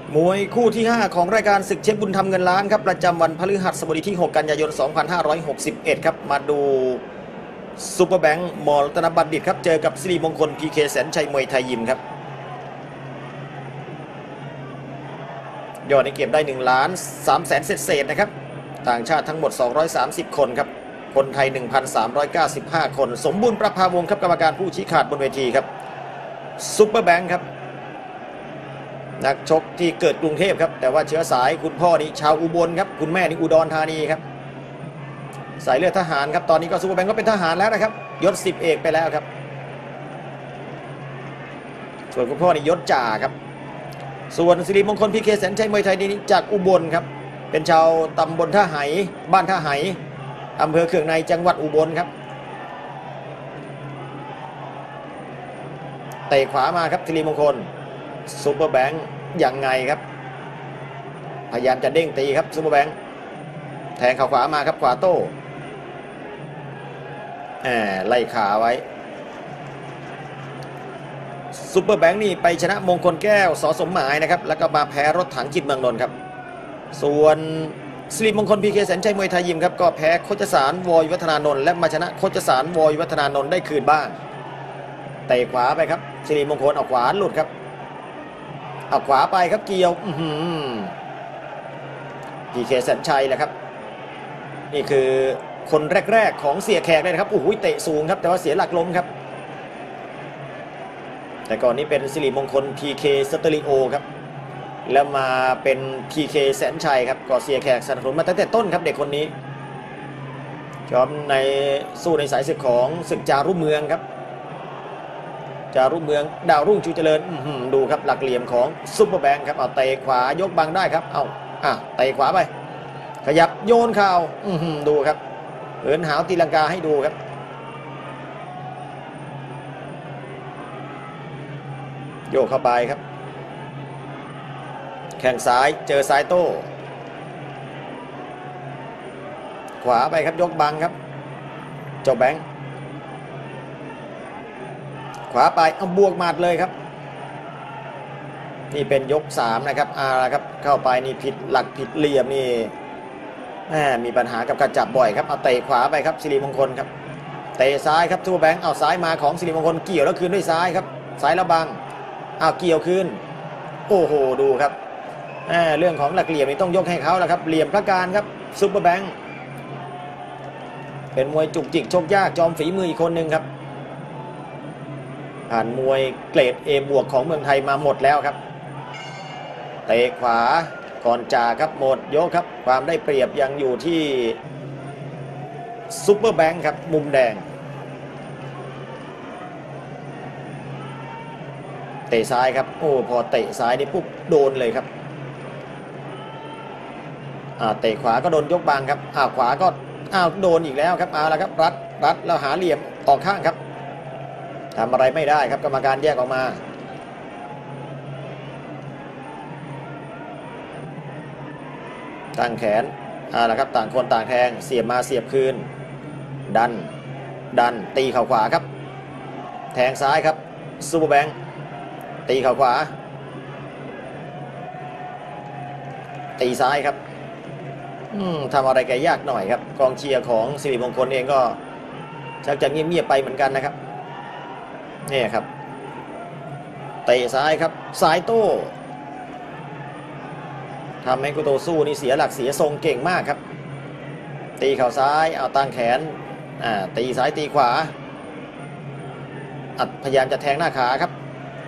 มวยคู่ที่ 5 ของรายการศึกเช็คบุญธรรมเงินล้านครับประจำวันพฤหัสบดีที่ 6 กันยายน 2561 ครับมาดูซุปเปอร์แบงค์มอรัตนบัณฑิตครับเจอกับสิริมงคลพีเคแสนชัยมวยไทยยิมครับยอดในเก็บได้1,300,000เศษนะครับต่างชาติทั้งหมด230คนครับคนไทย 1,395 คนสมบูรณ์ประภาวงศ์ครับกรรมการผู้ชี้ขาดบนเวทีครับซุปเปอร์แบงค์ครับนักชกที่เกิดกรุงเทพครับแต่ว่าเชื้อสายคุณพ่อนี่ชาวอุบลครับคุณแม่นี่อุดรธานีครับสายเลือดทหารครับตอนนี้ก็ซุปเปอร์แบงค์ก็เป็นทหารแล้วนะครับยศ10 เอกไปแล้วครับส่วนคุณพ่อนี่ยศจ่าครับส่วนสิริมงคลพีเคแสนชัยมวยไทยนี่จากอุบลครับเป็นชาวตำบลท่าไหบ้านท่าไหอำเภอเคืองในจังหวัดอุบลครับเตะขวามาครับสิริมงคลซุปเปอร์แบงค์ยังไงครับพยายามจะเด้งตีครับซุปเปอร์แบงค์แทงเข่าขวามาครับขวาโต้ไล่ขาไว้ซุปเปอร์แบงค์นี่ไปชนะมงคลแก้วสสมหมายนะครับแล้วก็มาแพ้รถถังจิตเมืองนนท์ครับส่วนสิริมงคลพีเคแสนชัยมวยไทยยิมครับก็แพ้โคชสารวอยวัฒนานนท์และมาชนะโคชสารวอยวัฒนานนท์ได้คืนบ้างเตะขวาไปครับสิริมงคลเอาขวาหลุดครับเอาขวาไปครับเกี่ยวพีเคแสนชัยแหละครับนี่คือคนแรกๆของเสียแขกเลยนะครับโอ้โหเตะสูงครับแต่ว่าเสียหลักล้มครับแต่ก่อนนี้เป็นสิริมงคล PK สเตอริโอครับแล้วมาเป็น PK แสนชัยครับก็เสียแขกสนับสนุนมาตั้งแต่ต้นครับเด็กคนนี้จอมในสู้ในสายศึกของศึกจารุเมืองครับจารุเมืองดาวรุ่งชูเจริญดูครับหลักเหลี่ยมของซุปเปอร์แบงค์ครับเอาเตะขวายกบังได้ครับเอาเตะขวาไปขยับโยนเข่าดูครับเหินหาวตีลังกาให้ดูครับโยกเข้าไปครับแข้งซ้ายเจอซ้ายโต้ขวาไปครับยกบังครับเจ้าแบงค์ขวาไปเอาบวกหมัดเลยครับนี่เป็นยก3นะครับครับเข้าไปนี่ผิดหลักผิดเหลี่ยมนี่มีปัญหากับการจับบ่อยครับเอาเตะขวาไปครับสิริมงคลครับเตะซ้ายครับทูแบงค์เอาซ้ายมาของสิริมงคลเกี่ยวแล้วคืนด้วยซ้ายครับซ้ายระบังเกี่ยวคืนโอ้โหดูครับเรื่องของหลักเหลี่ยมนี่ต้องยกให้เขาแล้วครับเหลี่ยมพระการครับซุปเปอร์แบงค์เป็นมวยจุกจิกชกยากจอมฝีมืออีกคนหนึ่งครับผ่านมวยเกรด A บวกของเมืองไทยมาหมดแล้วครับเตะขวาก่อนจ่าครับหมดยกครับความได้เปรียบยังอยู่ที่ซุปเปอร์แบงค์ครับมุมแดงเตะซ้ายครับโอ้พอเตะซ้ายนี่ปุ๊บโดนเลยครับเตะขวาก็โดนยกบังครับขวาก็โดนอีกแล้วครับแล้วครับรัดแล้วหาเหลี่ยมออกข้างครับทำอะไรไม่ได้ครับกรรมการแยกออกมาตั้งแขนแล้วครับต่างคนต่างแทงเสียบมาเสียบคืนดันตีเข่าขวาครับแทงซ้ายครับซุปเปอร์แบงค์ตีเข่าขวาตีซ้ายครับทำอะไรแกยากหน่อยครับกองเชียร์ของสิริมงคลเองก็ชักจะเงียบๆไปเหมือนกันนะครับนี่ครับเตะซ้ายครับซ้ายโต้ทำให้กุโตสู้นี่เสียหลักเสียทรงเก่งมากครับตีเข่าซ้ายเอาตั้งแขนตีซ้ายตีขวาพยายามจะแทงหน้าขาครับ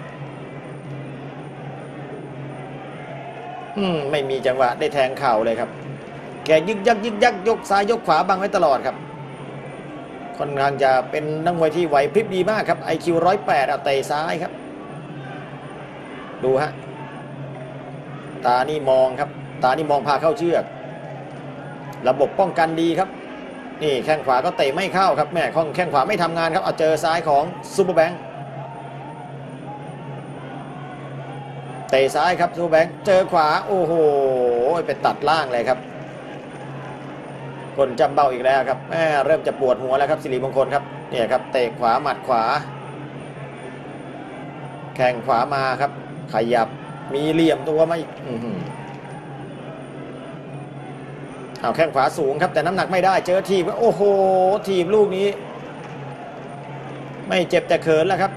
ไม่มีจังหวะได้แทงเข่าเลยครับแกยึกยักยกซ้ายยกขวาบังไว้ตลอดครับค่อนข้างจะเป็นนักมวยที่ไหวพริบดีมากครับ IQ 108เตะซ้ายครับดูฮะตานี่มองครับตานี่มองพาเข้าเชือกระบบป้องกันดีครับนี่แข้งขวาก็เตะไม่เข้าครับแม่แข้งขวาไม่ทำงานครับเจอซ้ายของซุปเปอร์แบงค์เตะซ้ายครับซุปเปอร์แบงค์เจอขวาโอ้โหไปตัดล่างเลยครับคนจำเบ้าอีกแล้วครับเริ่มจะปวดหัวแล้วครับสิริมงคลครับเนี่ยครับเตะขวาหมัดขวาแข้งขวามาครับขยับมีเหลี่ยมตัวมาอีกเอาแข้งขวาสูงครับแต่น้ำหนักไม่ได้เจอทีบโอ้โหทีบลูกนี้ไม่เจ็บแต่เขินแล้วครับ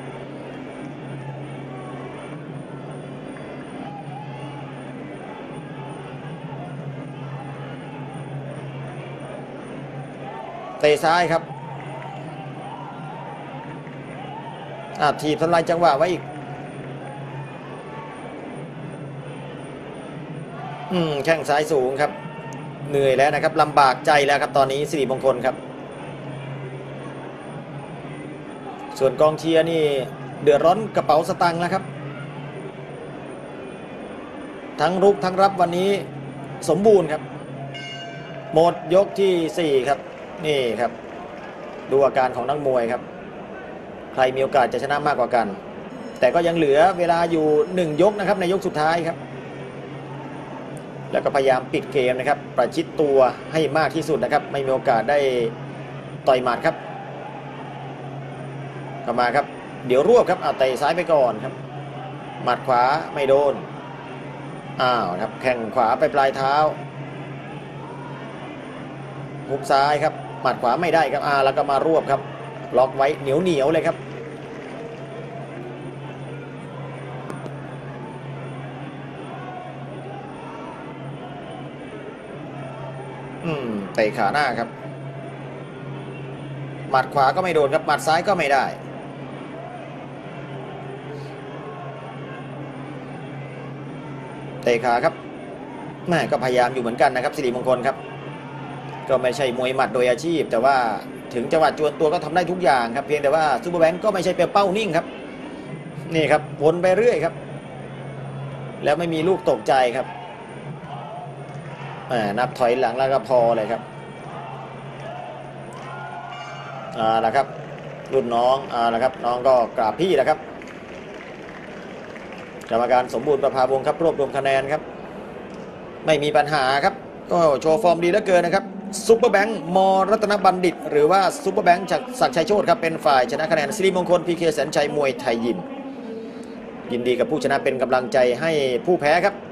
เตะซ้ายครับทีบทำลายจังหวะไว้อีกแข้งซ้ายสูงครับเหนื่อยแล้วนะครับลำบากใจแล้วครับตอนนี้สิริมงคลครับส่วนกองเชียร์นี่เดือดร้อนกระเป๋าสตางค์แล้วครับทั้งรุกทั้งรับวันนี้สมบูรณ์ครับหมดยกที่4ครับนี่ครับดูอาการของนักมวยครับใครมีโอกาสจะชนะมากกว่ากันแต่ก็ยังเหลือเวลาอยู่1ยกนะครับในยกสุดท้ายครับแล้วก็พยายามปิดเกมนะครับประชิดตัวให้มากที่สุดนะครับไม่มีโอกาสได้ต่อยหมัดครับเข้ามาครับเดี๋ยวรวบครับเตะซ้ายไปก่อนครับหมัดขวาไม่โดนครับแข้งขวาไปปลายเท้าหุบซ้ายครับหมัดขวาไม่ได้ครับแล้วก็มารวบครับล็อกไว้เหนียวเลยครับเตะขาหน้าครับหมัดขวาก็ไม่โดนครับหมัดซ้ายก็ไม่ได้เตะขาครับแม่ก็พยายามอยู่เหมือนกันนะครับสิริมงคลครับก็ไม่ใช่มวยหมัดโดยอาชีพแต่ว่าถึงจังหวะจวนตัวก็ทำได้ทุกอย่างครับเพียงแต่ว่าซูเปอร์แบงก์ก็ไม่ใช่เป้านิ่งครับนี่ครับวนไปเรื่อยครับแล้วไม่มีลูกตกใจครับนับถอยหลังแล้วก็พอเลยครับแล้วครับรุ่นน้องแล้วครับน้องก็กราบพี่แล้วครับกรรมการสมบูรณ์ประภาวงศ์ครับรวบรวมคะแนนครับไม่มีปัญหาครับก็โชว์ฟอร์มดีเหลือเกินนะครับซุปเปอร์แบงค์มรัตนบัณฑิตหรือว่าซุปเปอร์แบงค์จากศักดิ์ชัยโชติครับเป็นฝ่ายชนะคะแนนสิริมงคลพีเคแสนชัยมวยไทยยิมยินดีกับผู้ชนะเป็นกำลังใจให้ผู้แพ้ครับ